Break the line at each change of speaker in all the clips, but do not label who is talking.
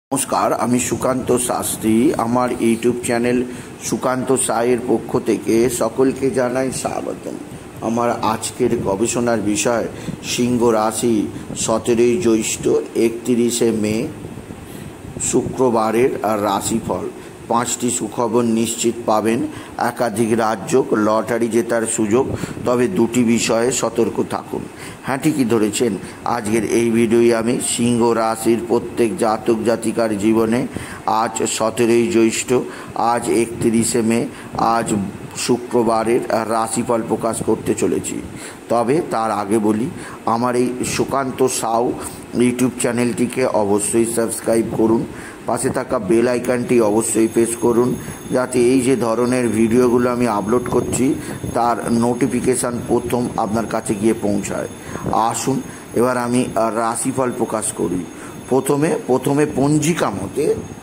নমস্কার, আমি সুকান্ত শাস্ত্রী। আমার ইউটিউব চ্যানেল সুকান্ত সাইয়ের পক্ষ থেকে সকলকে জানাই স্বাগতম। আমার আজকের গবেষণার বিষয় সিংহ রাশি 17ই জ্যৈষ্ঠ 31শে মে শুক্রবারের রাশিফল। 5টি সুখবর নিশ্চিত পাবেন, একাধিক রাজ্য, লটারি জেতার সুযোগ, তবে 2টি বিষয়ে সতর্ক থাকুন। হ্যাঁ, ঠিকই ধরেছেন। আজকের এই ভিডিওয়ে আমি সিংহ রাশির প্রত্যেক জাতক জাতিকার জীবনে আজ 17ই জ্যৈষ্ঠ, আজ 31শে মে, আজ শুক্রবারের রাশিফল প্রকাশ করতে চলেছি। তবে তার আগে বলি, আমার এই সুকান্ত সাউ ইউটিউব চ্যানেলটিকে অবশ্যই সাবস্ক্রাইব করুন, পাশে থাকা বেল আইকনটি অবশ্যই প্রেস করুন, যাতে এই যে ধরনের ভিডিওগুলো আমি আপলোড করছি তার নোটিফিকেশান প্রথম আপনার কাছে গিয়ে পৌঁছায়। আসুন এবার আমি রাশিফল প্রকাশ করি। প্রথমে পঞ্জিকা মতে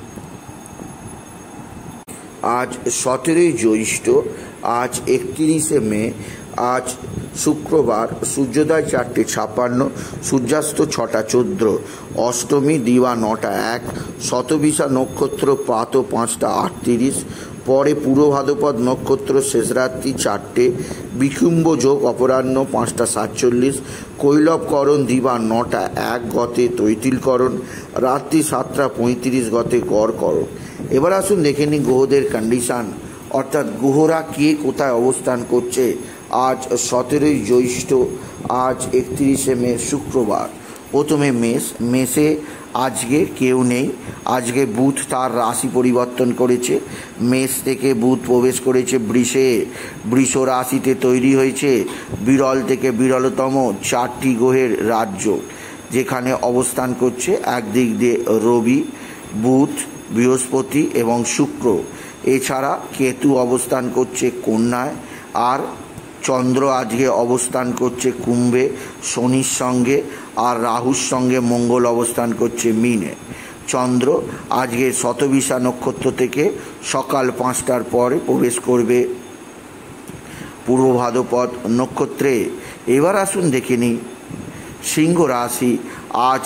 আজ 17ই জ্যৈষ্ঠ, আজ 31শে মে, আজ শুক্রবার, সূর্যোদয় 4:56, সূর্যাস্ত 6:14, অষ্টমী দিবা 9:01, শতবিশা নক্ষত্র প্রাত 5:38, পরে পূর্ব ভাদ্রপদ নক্ষত্র শেষ রাত্রি 4টে, বিকুম্ভ যোগ অপরাহ্ন 5:47, কৈলবকরণ দিবা 9:01 গতে তৈতিলকরণ, রাত্রি 7:35 গতে গড়করণ। এবার আসুন দেখে নিই গ্রহদের কন্ডিশান, অর্থাৎ গ্রহরা কে কোথায় অবস্থান করছে আজ 17ই জ্যৈষ্ঠ, আজ 31শে মে শুক্রবার। প্রথমে মেষে আজকে কেউ নেই। আজকে বুধ তার রাশি পরিবর্তন করেছে, মেষ থেকে বুধ প্রবেশ করেছে বৃষ রাশিতে তৈরি হয়েছে বিরল থেকে বিরলতম 4টি গ্রহের রাজ্য, যেখানে অবস্থান করছে একদিক দিয়ে রবি, বুধ, বৃহস্পতি এবং শুক্র। এছাড়া কেতু অবস্থান করছে কন্যায়, আর চন্দ্র আজকে অবস্থান করছে কুম্ভে শনির সঙ্গে, আর রাহুর সঙ্গে মঙ্গল অবস্থান করছে মীনে। চন্দ্র আজকে শতবিশা নক্ষত্র থেকে সকাল 5টার পরে প্রবেশ করবে পূর্ব ভাদ্রপদ নক্ষত্রে। এবার আসুন দেখে নিই সিংহ রাশি আজ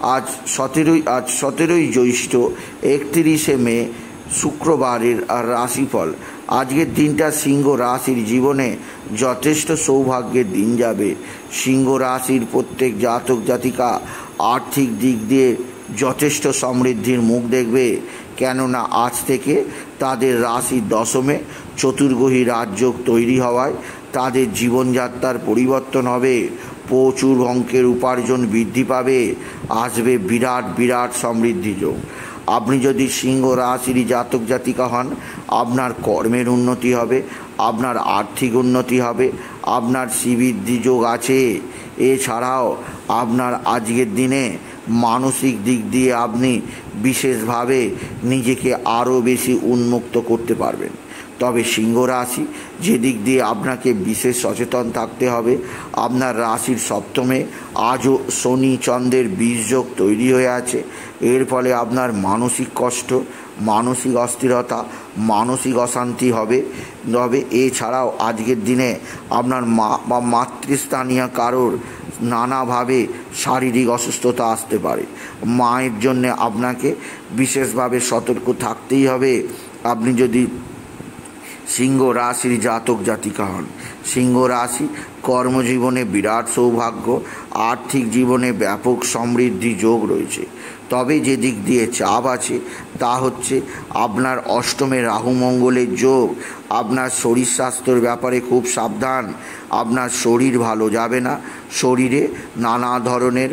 17ই জ্যৈষ্ঠ 31শে মে শুক্রবারের রাশিফল। আজকের দিনটা সিংহ রাশির জীবনে যথেষ্ট সৌভাগ্যের দিন যাবে। সিংহ রাশির প্রত্যেক জাতক জাতিকা আর্থিক দিক দিয়ে যথেষ্ট সমৃদ্ধির মুখ দেখবে, কেননা আজ থেকে তাদের রাশির দশমে চতুর্গ্রহী রাজযোগ তৈরি হওয়ায় তাদের জীবনযাত্রার পরিবর্তন হবে, প্রচুর অঙ্কের উপার্জন বৃদ্ধি পাবে, আসবে বিরাট সমৃদ্ধি যোগ। আপনি যদি সিংহ রাশির জাতক জাতিকা হন, আপনার কর্মের উন্নতি হবে, আপনার আর্থিক উন্নতি হবে, আপনার শ্রীবৃদ্ধি যোগ আছে। এছাড়াও আপনার আজকের দিনে মানসিক দিক দিয়ে আপনি বিশেষভাবে নিজেকে আরও বেশি উন্মুক্ত করতে পারবেন। তবে সিংহ রাশি যে দিক দিয়ে আপনাকে বিশেষ সচেতন থাকতে হবে, আপনার রাশির সপ্তমে আজও শনি চন্দ্রের বীজযোগ তৈরি হয়ে আছে। এর ফলে আপনার মানসিক কষ্ট, মানসিক অস্থিরতা, মানসিক অশান্তি হবে। এছাড়াও আজকের দিনে আপনার মা বা মাতৃস্থানীয় কারোর নানাভাবে শারীরিক অসুস্থতা আসতে পারে। মায়ের জন্যে আপনাকে বিশেষভাবে সতর্ক থাকতেই হবে। আপনি যদি সিংহ রাশির জাতক জাতিকা হন, সিংহ রাশি কর্মজীবনে বিরাট সৌভাগ্য, আর্থিক জীবনে ব্যাপক সমৃদ্ধি যোগ রয়েছে। তবে যে দিক দিয়ে চাপ আছে তা হচ্ছে আপনার অষ্টমে রাহু মঙ্গলের যোগ। আপনার শরীর স্বাস্থ্যের ব্যাপারে খুব সাবধান, আপনার শরীর ভালো যাবে না। শরীরে নানা ধরনের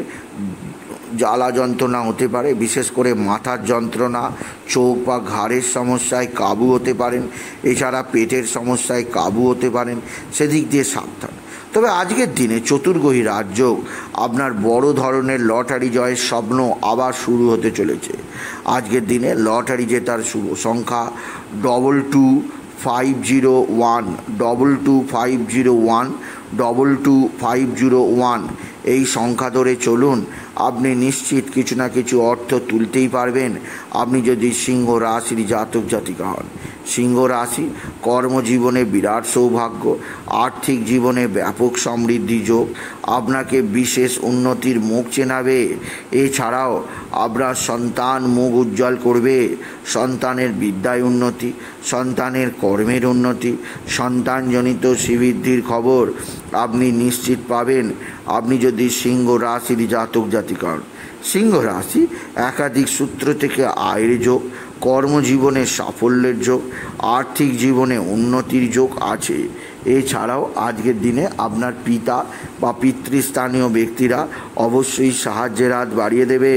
জ্বালা যন্ত্রণা হতে পারে, বিশেষ করে মাথার যন্ত্রণা, চোখ বা ঘাড়ের সমস্যায় কাবু হতে পারেন, এছাড়া পেটের সমস্যায় কাবু হতে পারেন, সেদিক দিয়ে সাবধান। তবে আজকের দিনে চতুর্গ্রহী রাজযোগ, আপনার বড় ধরনের লটারি জয়ের স্বপ্ন আবার শুরু হতে চলেছে। আজকের দিনে লটারি জেতার শুভ সংখ্যা 22501, 22501, 222501 এই সংখ্যা ধরে চলুন। আপনি নিশ্চিত কিছু না কিছু অর্থ তুলতেই পারবেন আপনি যদি সিংহ রাশির জাতক জাতিকা হন। সিংহ রাশি কর্মজীবনে বিরাট সৌভাগ্য, আর্থিক জীবনে ব্যাপক সমৃদ্ধি যোগ, আপনাকে বিশেষ উন্নতির মুখ চেনাবে। এছাড়াও আপনার সন্তান মুখ উজ্জ্বল করবে। সন্তানের বিদ্যায় উন্নতি, সন্তানের কর্মের উন্নতি, সন্তানজনিত শ্রীবৃদ্ধির খবর আপনি নিশ্চিত পাবেন আপনি যদি সিংহ রাশির জাতক জাতিকা হন। সিংহ রাশি একাধিক সূত্র থেকে আয়ের যোগ, কর্মজীবনে সাফল্যের যোগ, আর্থিক জীবনে উন্নতির যোগ আছে। এছাড়াও আজকের দিনে আপনার পিতা বা পিতৃস্থানীয় ব্যক্তিরা অবশ্যই সাহায্যের হাত বাড়িয়ে দেবে।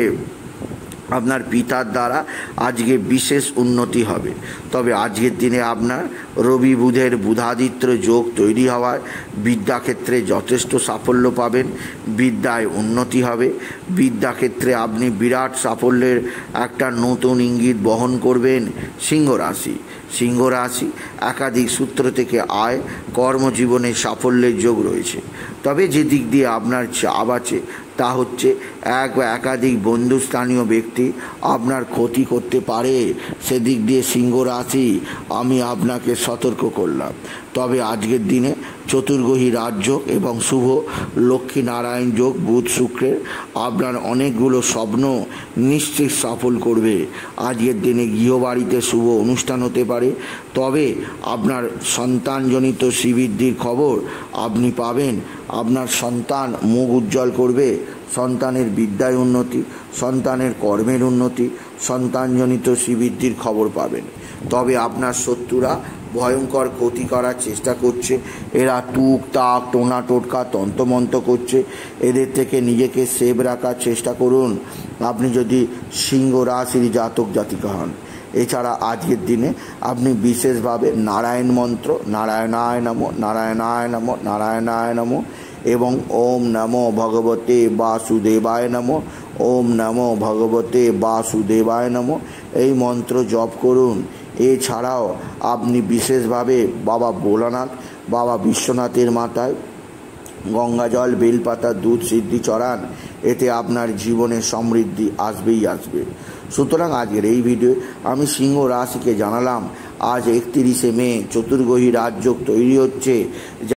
আপনার পিতার দ্বারা আজকে বিশেষ উন্নতি হবে। তবে আজকের দিনে আপনার রবি বুধের বুধাদিত্য যোগ তৈরি হওয়ায় বিদ্যাক্ষেত্রে যথেষ্ট সাফল্য পাবেন, বিদ্যায় উন্নতি হবে। বিদ্যাক্ষেত্রে আপনি বিরাট সাফল্যের একটা নতুন ইঙ্গিত বহন করবেন। সিংহ রাশি সিংহ রাশি একাধিক সূত্র থেকে আয়, কর্মজীবনে সাফল্যের যোগ রয়েছে। তবে যে দিক দিয়ে আপনার চাপ আছে তা হচ্ছে এক বা একাধিক বন্ধুস্থানীয় ব্যক্তি আপনার ক্ষতি করতে পারে। সেদিক দিয়ে সিংহ রাশি আমি আপনাকে সতর্ক করলাম। তবে আজকের দিনে চতুর্গ্রহী রাজযোগ এবং শুভ লক্ষ্মীনারায়ণ যোগ বুধ শুক্রের আপনার অনেকগুলো স্বপ্ন নিশ্চিত সফল করবে। আজকের দিনে গৃহবাড়িতে শুভ অনুষ্ঠান হতে পারে। তবে আপনার সন্তানজনিত শ্রীবৃদ্ধির খবর আপনি পাবেন। আপনার সন্তান মুখ উজ্জ্বল করবে। সন্তানের বিদ্যায় উন্নতি, সন্তানের কর্মের উন্নতি, সন্তানজনিত শ্রীবৃদ্ধির খবর পাবেন। তবে আপনার শত্রুরা ভয়ঙ্কর ক্ষতি করার চেষ্টা করছে। এরা টুক তাক টোনা টোটকা তন্ত্রমন্ত্র করছে। এদের থেকে নিজেকে সেভ রাখার চেষ্টা করুন আপনি যদি সিংহ রাশির জাতক জাতিকা হন। এছাড়া আজকের দিনে আপনি বিশেষভাবে নারায়ণ মন্ত্র নারায়ণায় নমঃ নারায়ণায় নমঃ নারায়ণায় নমঃ এবং ওম নমো ভগবতে বাসুদেবায় নমঃ ওম নমো ভগবতে বাসুদেবায় নমঃ এই মন্ত্র জপ করুন। এছাড়াও আপনি বিশেষভাবে বাবা ভোলানাথ, বাবা বিশ্বনাথের মাথায় গঙ্গা জল, বেলপাতা, দুধ সিদ্ধি চড়ান। এতে আপনার জীবনে সমৃদ্ধি আসবেই আসবে। সুতরাং আজকের এই ভিডিও আমি সিংহ রাশিকে জানালাম আজ 31শে মে চতুর্গ্রহী রাজযোগ তৈরি হচ্ছে।